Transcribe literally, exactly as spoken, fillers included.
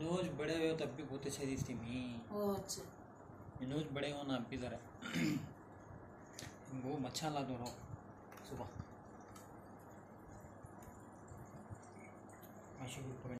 Knows बड़े हुए तब भी बहुत अच्छी दिखती मी। ओ अच्छा नोज बड़े हो ना भी जरा वो अच्छा ला दो सुबह।